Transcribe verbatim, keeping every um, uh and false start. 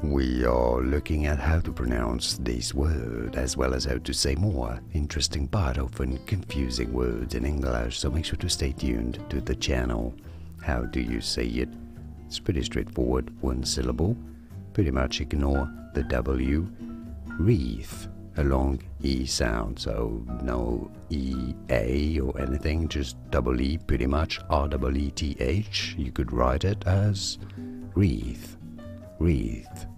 we are looking at how to pronounce this word as well as how to say more interesting but often confusing words in English, so make sure to stay tuned to the channel. How do you say it? It's pretty straightforward, one syllable. Pretty much ignore the W. Wreath, a long E sound, so no E A or anything, just double E pretty much, R E E T H. You could write it as wreath, wreath.